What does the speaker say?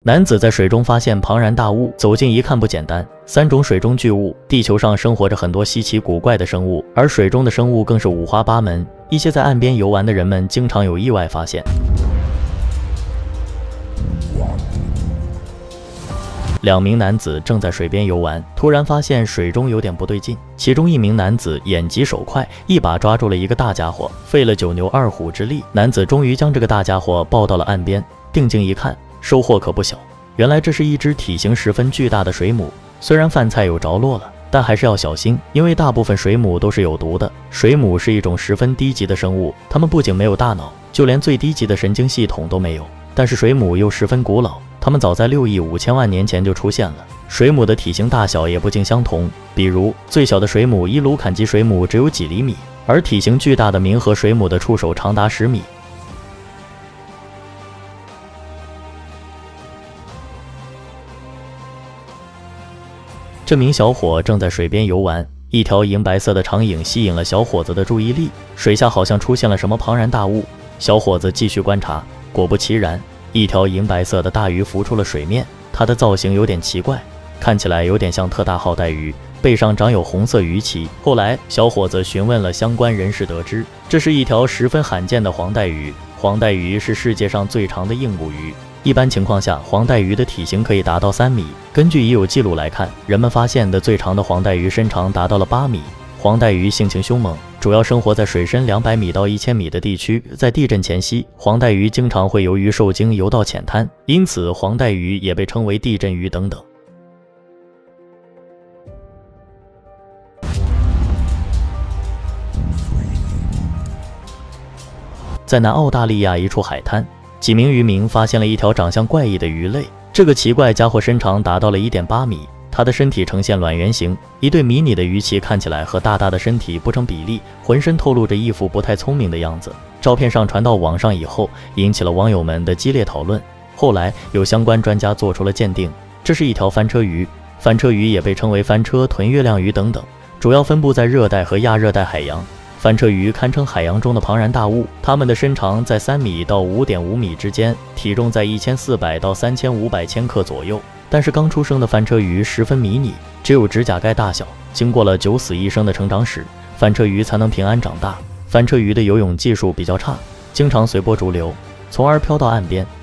男子在水中发现庞然大物，走近一看不简单，3种水中巨物。地球上生活着很多稀奇古怪的生物，而水中的生物更是五花八门。一些在岸边游玩的人们经常有意外发现。2名男子正在水边游玩，突然发现水中有点不对劲。其中1名男子眼疾手快，一把抓住了一个大家伙，费了9牛2虎之力，男子终于将这个大家伙抱到了岸边。定睛一看，收获可不小。原来这是一只体型十分巨大的水母。虽然饭菜有着落了，但还是要小心，因为大部分水母都是有毒的。水母是一种十分低级的生物，它们不仅没有大脑，就连最低级的神经系统都没有。但是水母又十分古老，它们早在6亿5千万年前就出现了。水母的体型大小也不尽相同，比如最小的水母伊鲁坎吉水母只有几厘米，而体型巨大的冥河水母的触手长达10米。这名小伙正在水边游玩，一条银白色的长影吸引了小伙子的注意力。水下好像出现了什么庞然大物，小伙子继续观察，果不其然，一条银白色的大鱼浮出了水面。它的造型有点奇怪，看起来有点像特大号带鱼，背上长有红色鱼鳍。后来，小伙子询问了相关人士，得知这是一条十分罕见的黄带鱼。黄带鱼是世界上最长的硬骨鱼。一般情况下，黄带鱼的体型可以达到3米。根据已有记录来看，人们发现的最长的黄带鱼身长达到了8米。黄带鱼性情凶猛，主要生活在水深200米到1000米的地区。在地震前夕，黄带鱼经常会由于受惊游到浅滩，因此黄带鱼也被称为地震鱼等等。在南澳大利亚一处海滩，几名渔民发现了一条长相怪异的鱼类。这个奇怪家伙身长达到了1.8米，它的身体呈现卵圆形，一对迷你的鱼鳍看起来和大大的身体不成比例，浑身透露着一副不太聪明的样子。照片上传到网上以后，引起了网友们的激烈讨论。后来有相关专家做出了鉴定，这是一条翻车鱼。翻车鱼也被称为翻车、臀月亮鱼等等，主要分布在热带和亚热带海洋。翻车鱼堪称海洋中的庞然大物，它们的身长在3米到5.5米之间，体重在1400到3500千克左右。但是刚出生的翻车鱼十分迷你，只有指甲盖大小，经过了9死1生的成长史，翻车鱼才能平安长大。翻车鱼的游泳技术比较差，经常随波逐流，从而飘到岸边。